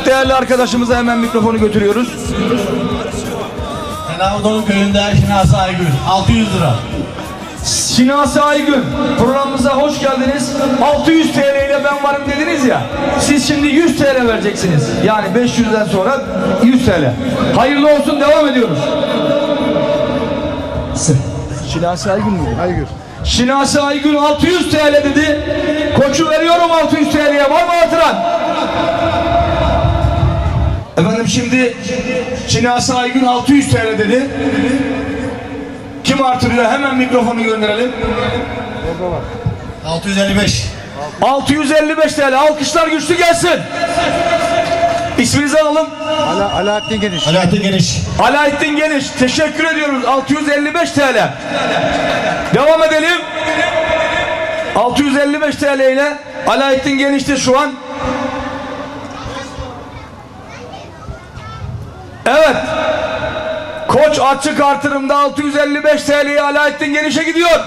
değerli arkadaşımıza hemen mikrofonu götürüyoruz. Kenavdolu köyünde Şinasi Aygün 600 lira. Şinasi Aygün, programımıza hoş geldiniz. 600 TL ile ben varım dediniz ya. Siz şimdi 100 TL vereceksiniz. Yani 500'den sonra 100 TL. Hayırlı olsun, devam ediyoruz. Şinasi Aygün mü? Aygün. Şinasi Aygün 600 TL dedi. Koçu veriyorum 600 TL'ye. Var mı hatıran? Efendim şimdi Şinasi Aygün 600 TL dedi. Kim artırıyor? Hemen mikrofonu gönderelim. 655. 655 TL. Alkışlar güçlü gelsin. İsminizi alalım. Alaaddin Geniş. Alaaddin Geniş. Alaaddin Geniş. Teşekkür ediyoruz. 655 TL. Devam edelim. 655 TL ile Alaaddin Geniş'te şu an. Evet. Koç açık artırımda 655 TL'ye Alaaddin Geniş'e gidiyor.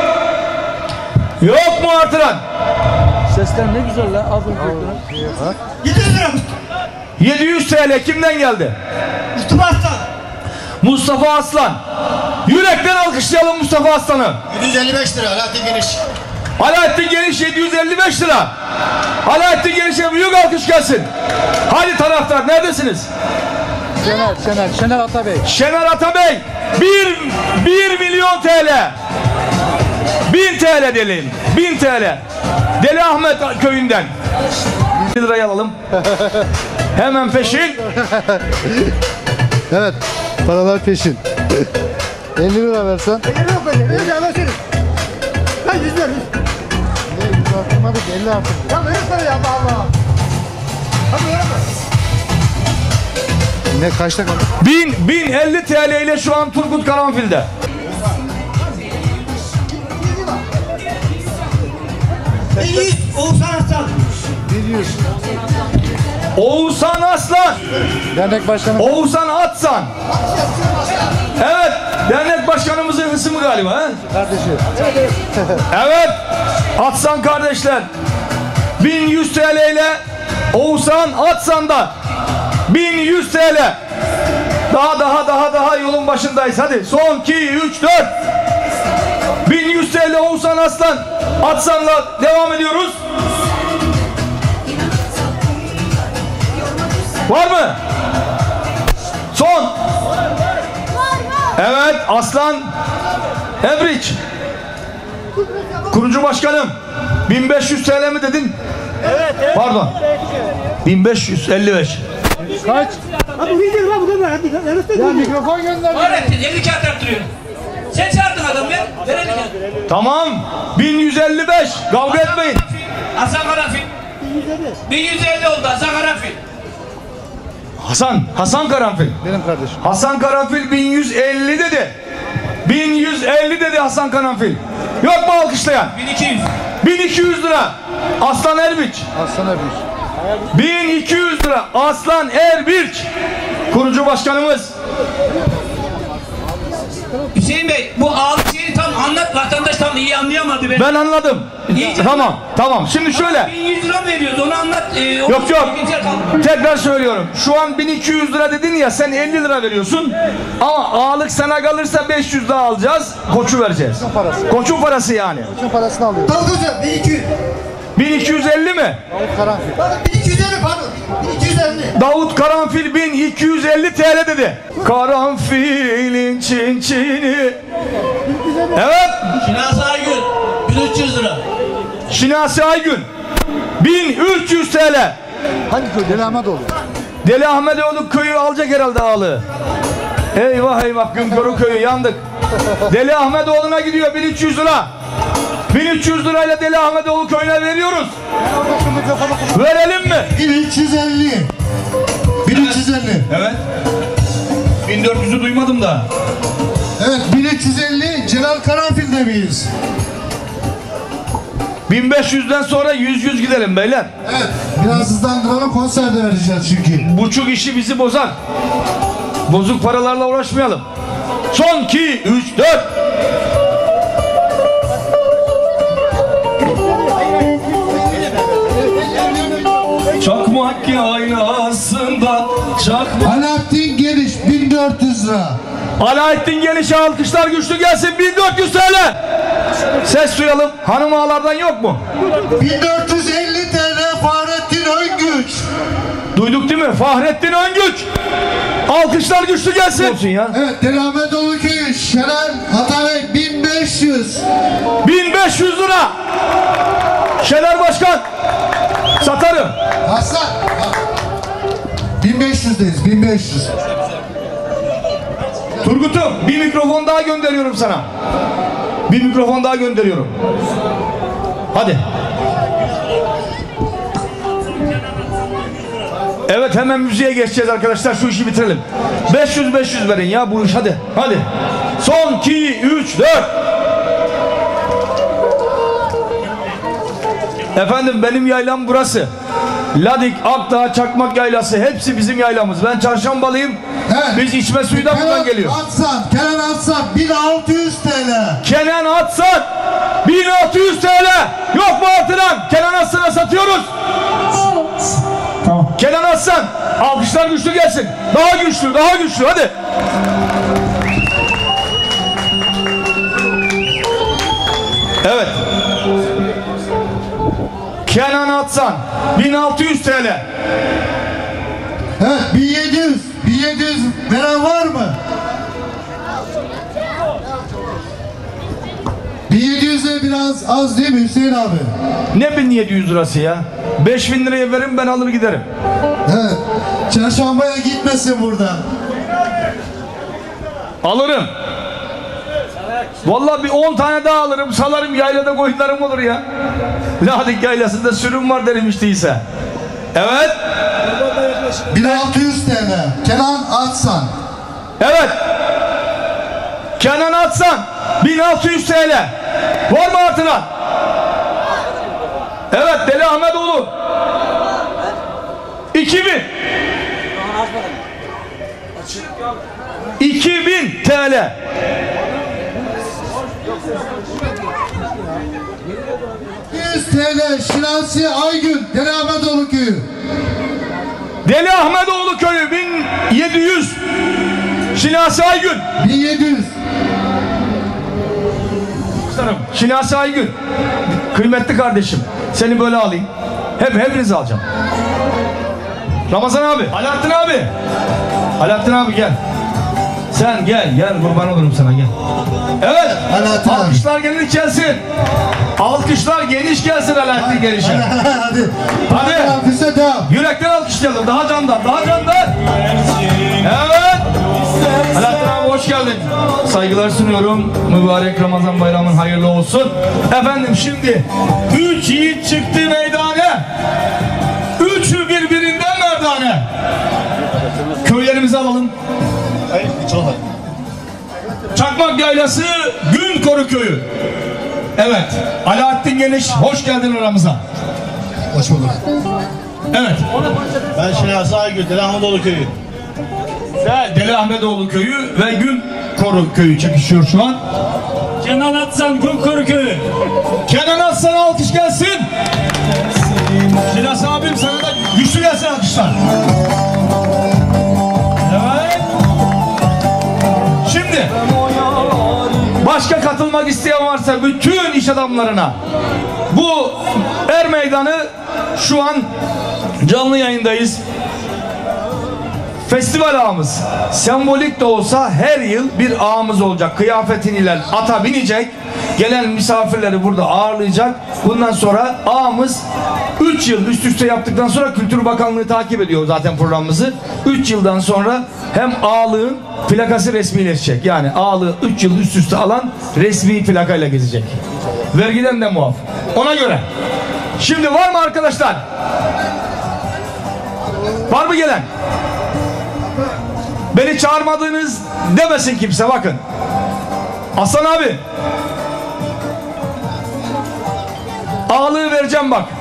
Yok mu artıran? Sesler ne güzel la. Al bunu. 700 lira. 700 TL kimden geldi? Mustafa Aslan. Mustafa Aslan. Yürekten alkışlayalım Mustafa Aslan'ı. 755 lira Alaaddin Geniş. Alaaddin Geniş 755 lira. Alaaddin Geniş'e büyük alkış gelsin. Hadi taraftar, neredesiniz? Şener Atabey. Şener Atabey 1 milyon TL. 1000 TL diyelim. 1000 TL. Deli Ahmet köyünden. 1 lirayı alalım. Hemen peşin. Evet. Paralar peşin. 50 lira versen. 50 lira koy. 50 lira versene. Ha 100 ver. 100. Ne 100 artırmadık 50 artırdık. Ya verirsen ya Allah Allah. Hadi verme. Ne kaçta kaldı? 1050 TL ile şu an Turgut Karanfil'de. Oğuzhan Aslan. 100. Oğuzhan Aslan. Dernek başkanı. Oğuzhan Atsan. Evet. Dernek başkanımızın ismi galiba. He? Kardeşi. Evet. Atsan kardeşler. 1100 TL ile Oğuzhan Atsan'da 1100 TL. Daha yolun başındayız. Hadi son 2 3 4. 1100 TL Oğuzhan Aslan Atsan'la devam ediyoruz. Var mı? Son. Evet, Aslan Emriç. Kurucu başkanım. 1500 TL mi dedin? Evet. Pardon. 1555. Kaç? Hadi bu iyidir lan bu da hadi. Ya mikrofon gönder. Öğrettin 50 kağıt arttırıyor. Sen çağırdın adamı ya. Ver 50 kağıt. Tamam. 1155. Kavga etmeyin. Hasan Karanfil. 1150 oldu Hasan Karanfil. Hasan Karanfil. Benim kardeşim. Hasan Karanfil 1150 dedi. 1150 dedi Hasan Karanfil. Yok mu alkışlayan? 1200. 1200 lira. Aslan Erbiç. Aslan Erbiç. 1200 lira. Aslan Erbiç. Kurucu başkanımız. Hüseyin Bey bu ağlı şeyi tam anlat, vatandaş tam iyi anlayamadı be. Ben anladım. İyice Tamam. Şimdi şöyle. 1100 lira mı veriyoruz onu anlat. Yok. İkinci kaldı. Tekrar söylüyorum. Şu an 1200 lira dedin ya, sen 50 lira veriyorsun. Ama ağalık sana kalırsa 500 daha alacağız. Koçu vereceğiz. Parası. Koçun parası yani. Bütün parasını alıyor. Dalgıcı 1200. 1250 mi? Davut Karanfil. Pardon 1250 pardon. 1250. Davut Karanfil 1250 TL dedi. Karanfilin çinçini. Evet. Şinasi Aygün 1300 lira. Şinasi Aygün 1300 TL. Hangi köy? Deli Ahmetoğlu. Deli Ahmetoğlu köyü alacak herhalde ağalığı. Eyvah Güngörü köyü yandık. Deli Ahmetoğlu'na gidiyor 1300 lira. 1300 lirayla Deli Ahmetoğlu köyüne veriyoruz. Verelim mi? 1350. 1350. Evet. 1400'ü duymadım da. Evet 1350 Celal Karanfil'de miyiz? 1500'den sonra 100 gidelim beyler. Evet. Biraz hızlandıralım konserde vereceğiz çünkü. Buçuk işi bizi bozar. Bozuk paralarla uğraşmayalım. Son 2 3 4. Çakmak aynası Alaaddin Geniş'e alkışlar güçlü gelsin. 1400 TL. Ses duyalım. Hanım ağalardan yok mu? 1450 TL Fahrettin Öngüç. Duyduk değil mi? Fahrettin Öngüç. Alkışlar güçlü gelsin. Olsun ya. Evet, Deli Ahmetoğlu Köyü Şener Atabey 1500. 1500 lira. Şener Başkan. Satarım. Aslan. 1500'deyiz, 1500. Turgut'um bir mikrofon daha gönderiyorum sana. Bir mikrofon daha gönderiyorum. Hadi. Evet, hemen müziğe geçeceğiz arkadaşlar. Şu işi bitirelim. 500 verin ya bu iş, hadi. Hadi. Son 2, 3, 4. Efendim benim yaylam burası. Ladik, Akdağ, Çakmak yaylası hepsi bizim yaylamız. Ben Çarşambalıyım. Evet. Biz içme suyu da buradan geliyor. Kenan Atsan 1600 TL. Kenan Atsan 1600 TL. Yok mu artıran? Kenan Atsan'a satıyoruz. Tamam. Kenan Atsan, alkışlar güçlü gelsin. Daha güçlü, daha güçlü, hadi. Evet. Kenan Atsan 1600 TL. Evet, 1700 veren var mı? 1700'e biraz az değil mi Hüseyin abi? Ne 1700 lirası ya? 5000 liraya verin, ben alır giderim. Evet. Çarşambaya gitmesin buradan. Alırım. Vallahi bir 10 tane daha alırım, salarım, yaylada koyunlarım olur ya. Ladik yaylasında sürüm var derim işte ise. Evet. 1600 TL. Kenan Atsan. Evet. Kenan Atsan 1600 TL. Var mı artıran? Evet, Deli Ahmetoğlu 2000. 2000 TL. TL Şinasi Aygün Deli Ahmetoğlu Köyü. Deli Ahmetoğlu Köyü 1700. Şinasi Aygün. 1700. Şinasi Aygün. Kıymetli kardeşim. Seni böyle alayım. Hepinizi alacağım. Ramazan abi. Alaaddin abi. Alaaddin abi gel. Sen gel kurban olurum sana, gel. Evet. Alaaddin abi. Alkışlar geniş gelsin. Alkışlar geniş gelsin Alaaddin Geniş'e. Hadi. Hadi. Alkışa devam. Yürekten alkışlayalım. Daha candan. Evet. Alaaddin abi hoş geldin. Saygılar sunuyorum. Mübarek Ramazan bayramın hayırlı olsun. Efendim şimdi 3 yiğit çıktı meydana. Üçü birbirinden merdane. Köylerimizi alalım. Çakmak Yaylası Günkoru Köyü. Evet. Alaaddin Geniş hoş geldin aramıza. Hoş bulduk. Evet. Ben Şener Aygül, Deli Ahmetoğlu Köyü. Deli Ahmetoğlu Köyü ve Günkoru Köyü çekişiyor şu an. Kenan Atsan Günkoru Köyü. Kenan Aslan alkış gelsin. Şinas abim sana da güçlü gelsin alkışlar. Evet. Şimdi başka katılmak isteyen varsa bütün iş adamlarına, bu er meydanı şu an canlı yayındayız. Festival ağımız sembolik de olsa her yıl bir ağımız olacak. Kıyafetiyle ata binecek. Gelen misafirleri burada ağırlayacak. Bundan sonra ağımız 3 yıl üst üste yaptıktan sonra Kültür Bakanlığı takip ediyor zaten programımızı. 3 yıldan sonra hem ağalığın plakası resmileşecek. Yani ağalığı 3 yıl üst üste alan resmi plakayla gezecek. Vergiden de muaf. Ona göre. Şimdi var mı arkadaşlar? Var mı gelen? Beni çağırmadığınız demesin kimse, bakın. Aslan abi. Ağalığı vereceğim bak.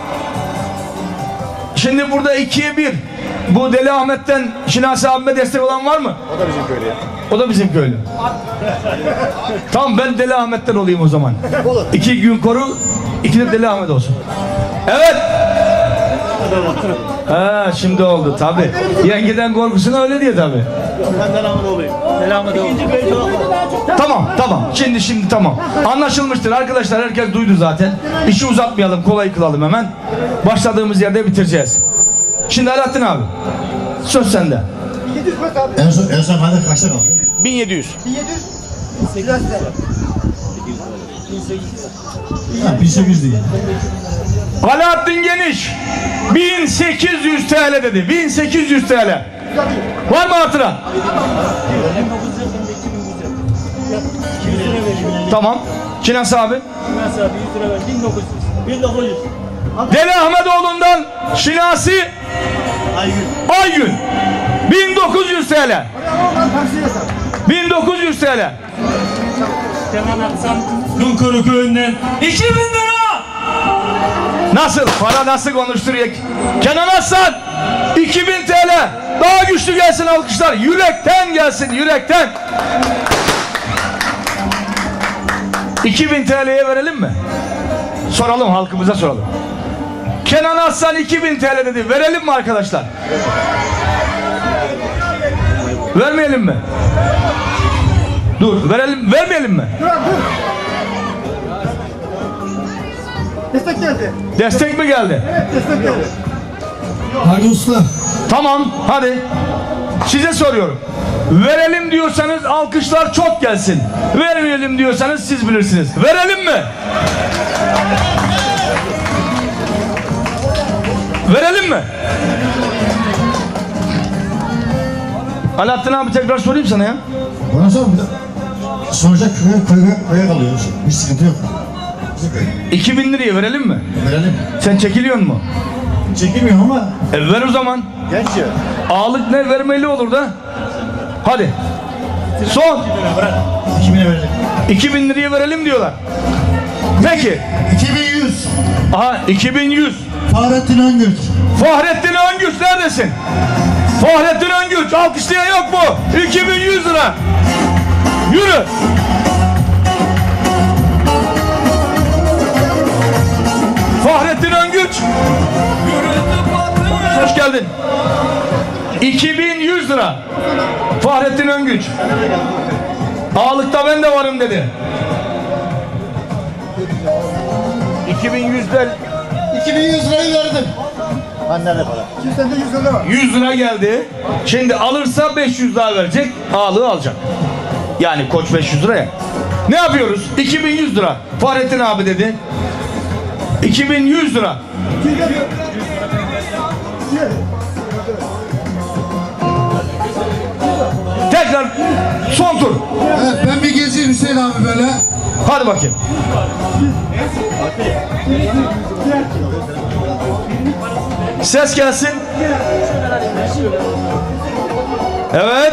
Şimdi burada 2'ye 1. Bu Deli Ahmet'ten Şinasi abime destek olan var mı? O da bizim köylü ya. O da bizim köylü. Tamam, ben Deli Ahmet'ten olayım o zaman. 2 Günkoru, 2 de Deli Ahmet olsun. Evet. Ha, şimdi oldu tabi. Yengeden korkusuna öyle diye tabi. Ben Delahmedoğlu'yum. İkinci köy tarafı. Tamam. Şimdi tamam. Anlaşılmıştır arkadaşlar. Herkes duydu zaten. İşi uzatmayalım. Kolay kılalım hemen. Başladığımız yerde bitireceğiz. Şimdi Alaaddin abi. Söz sende. En son bende kaçta kaldı? 1700. 1800 değil. Alaaddin Geniş 1800 TL dedi. 1800 TL. Var mı hatıra? Tamam. Kinas abi. 1900. Deli Ahmetoğlu'ndan Şinasi Aygün 1900 TL. 1900 TL. Kenan Aksan Dunkuru köyünden 2000 lira. Nasıl? Para nasıl konuşturuyor? Kenan Aslan 2000 TL. Daha güçlü gelsin alkışlar. Yürekten gelsin, yürekten. 2000 TL'ye verelim mi? Soralım, halkımıza soralım. Kenan Aslan 2000 TL dedi. Verelim mi arkadaşlar? Vermeyelim mi? Dur, vermeyelim mi? Destek geldi. Destek mi geldi? Evet, destek geldi. Hadi usta. Tamam, hadi. Size soruyorum. Verelim diyorsanız alkışlar çok gelsin. Vermeyelim diyorsanız siz bilirsiniz. Verelim mi? Verelim mi? Alaaddin abi tekrar sorayım sana ya. Bana sor bir de. Soracak köye kalıyor. Bir sıkıntı yok. 2000 liraya verelim mi? Verelim. Sen çekiliyor mu? Çekilmiyor ama. Ver o zaman. Genç ya. Ağalık ne vermeli olur da. Hadi. Son. 2000'e verelim. 2000 liraya verelim diyorlar. Peki. 2100. Aha 2100. Fahrettin Öngürt. Fahrettin Öngüç neredesin? Fahrettin Öngüç alkışlayan yok mu? 2100 lira. Yürü. Fahrettin Öngüç. Hoş geldin. 2100 lira. Fahrettin Öngüç. Ağalıkta ben de varım dedi. 2100'den 2100 lirayı verdim. Annene para. 200 lira var. 100 lira geldi. Şimdi alırsa 500 daha verecek. Ağalığı alacak. Yani koç 500 liraya. Ne yapıyoruz? 2100 lira. Fahrettin abi dedi. 2100 lira. Tekrar son tur. Evet, ben bir gezeyim Hüseyin abi böyle. Hadi bakayım. Ses gelsin. Evet.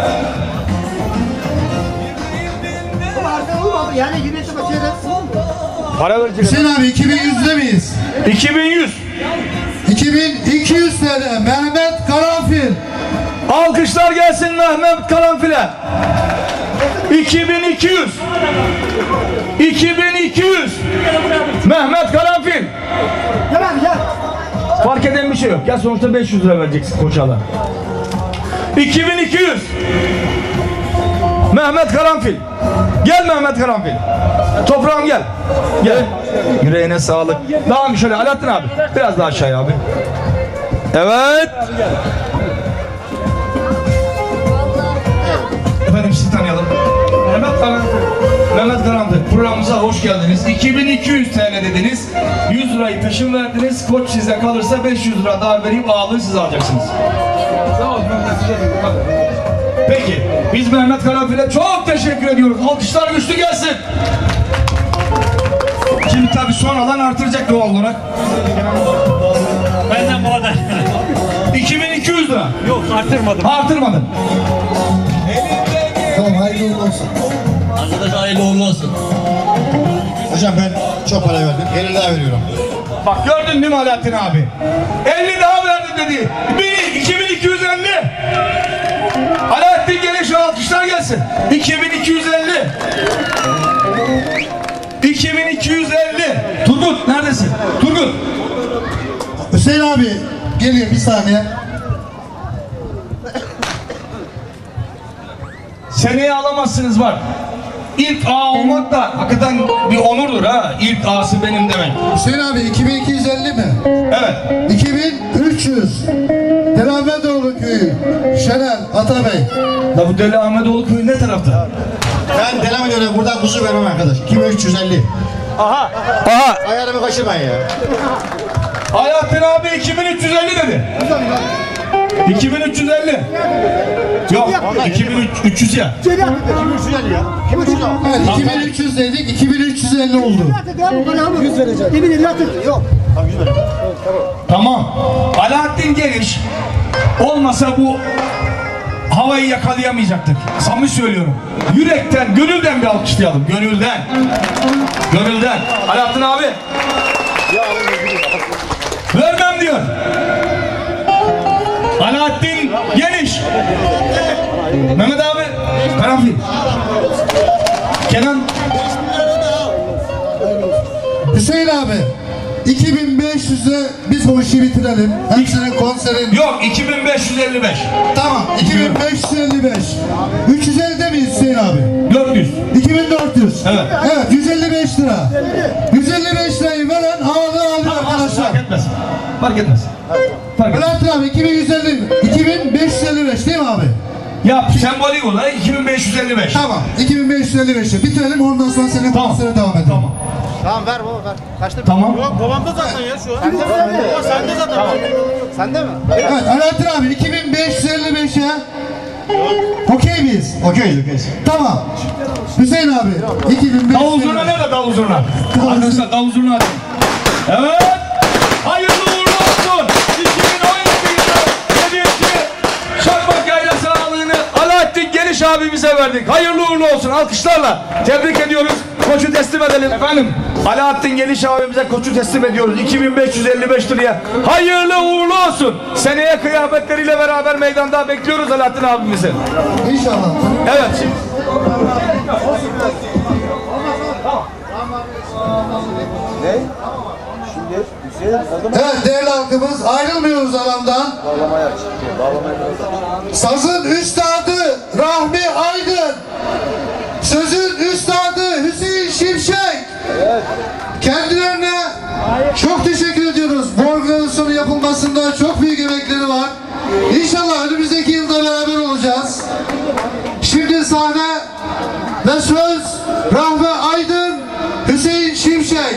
Yani güneşe bakıyoruz. Para verecek. Hüseyin abi 2100'de miyiz? 2100. 2200 TL Mehmet Karanfil. Alkışlar gelsin Mehmet Karanfil'e. 2200. 2200. Mehmet Karanfil. Gel abi gel. Fark eden bir şey yok. Ya sonuçta 500 lira vereceksin Koçal'a. 2200. Mehmet Karanfil. Gel Mehmet Karanfil. Toprağım gel. Gel. Yüreğine sağlık. Daha mı şöyle Alaaddin abi? Biraz daha aşağıya abi. Evet. Efendim sizi tanıyalım. Mehmet Karanfil. Programımıza hoş geldiniz. 2200 TL dediniz. 100 lirayı peşin verdiniz. Koç sizde kalırsa 500 lira daha vereyim. Ağırlığı siz alacaksınız. Peki. Biz Mehmet Karanfil'e çok teşekkür ediyoruz. Alkışlar güçlü gelsin. Şimdi tabii son alan artıracak doğal olarak. Benden bu kadar. 2200 lira. Yok artırmadım. Artırmadın. Tamam hayırlı uğurlu olsun. Arkadaş hayırlı uğurlu olsun. Hocam ben çok para verdim. 50 daha veriyorum. Bak gördün değil mi Alaaddin abi? 50 daha verdim dedi. 2250. Alaaddin Geniş alkışlar gelsin. 2250. 2250. Turgut neredesin? Turgut. Hüseyin abi geliyor bir saniye. Seneye alamazsınız bak. İlk ağa olmak da hakikaten bir onurdur ha. İlk ağası benim demek. Hüseyin abi 2250 mi? Evet. 2300. Delahmedoğlu köyü. Şener Atabey. Da bu Deli Ahmetoğlu köyü ne tarafta? Ben devam ediyorum. Buradan kuzu vermem arkadaş. 2350. Aha. Ayarımı kaçırmayın ya. Hayattin abi 2350 dedi. 2350. Yok 2300 ya. 2350 ya. 2350. Evet 2300 dedik 2350 oldu. 100 vereceğim. 2050 atın. Yok. Tamam. Alaaddin Geniş olmasa bu havayı yakalayamayacaktık. Samimi söylüyorum. Yürekten, gönülden bir alkışlayalım. Gönülden. Gönülden. Alaaddin abi. Vermem diyor. Alaaddin Geniş. Mehmet abi. Karanfil. Kenan. Hüseyin abi 2500'e biz bu işi bitirelim. Hepsinin konserin. Yok 2555. Tamam 2555. 350'de miyiz Hüseyin abi? 400. 2400. Evet. Evet 155 lira. 155 lirayı veren alıyor arkadaşlar. Fark etmez. Fark etmez. Fark etmez. Bülent abi 2150 2555 değil mi abi? Yap sembolik olarak 2555. Tamam 2555'e bitirelim ondan sonra senin Tamam. konsere devam edelim. Tamam. Tamam ver baba ver. Kaçta? Tamam. Babamda zaten ya şu an. Sende zaten. Tamam. Sende mi? Evet Alaaddin abi 2555'e okey miyiz? Okey. Tamam. Hüseyin abi 2555. Davul zurna nerede davul zurna? Arkadaşlar davul zurna hadi. Evet. Hayırlı uğurlu olsun. 2017 yılı 7. Şartmak Yaylası ağalığını Alaaddin Geniş abimize verdik. Hayırlı uğurlu olsun. Alkışlarla tebrik ediyoruz. Koçu teslim edelim. Efendim Alaaddin Geniş abimize koçu teslim ediyoruz. 2555 liraya. Hayırlı uğurlu olsun. Seneye kıyafetleriyle beraber meydanda bekliyoruz Alaaddin abimizi. İnşallah. Evet. Evet değerli halkımız ayrılmıyoruz alandan. Sazın üstadı Rahmi Aydın. Sözün üstadı Hüseyin Şimşek. Kendilerine çok teşekkür ediyoruz. Bu organizasyonun yapılmasında çok büyük emekleri var. İnşallah önümüzdeki yılda beraber olacağız. Şimdi sahne ve söz Rahmi Aydın, Hüseyin Şimşek.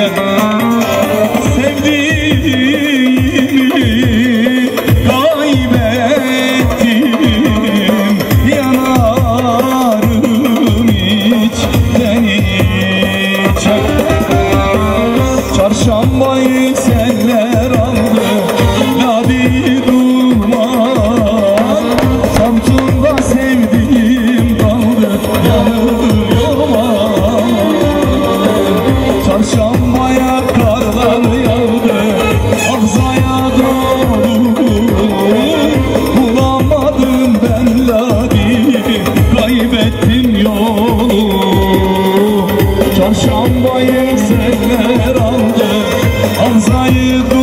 Sevdiğimi kaybettim, yanarım içten içe. Çarşambayı seller aldı, nadi duman. Samsun'da sevdiğim kaldı, yanıyorum aman. Çarşambaya karlar yağdı, Akzaya doğru. Bulamadım ben Ladi'yi, kaybettim yolu. Çarşambayı seller aldı, Akzayı doğru.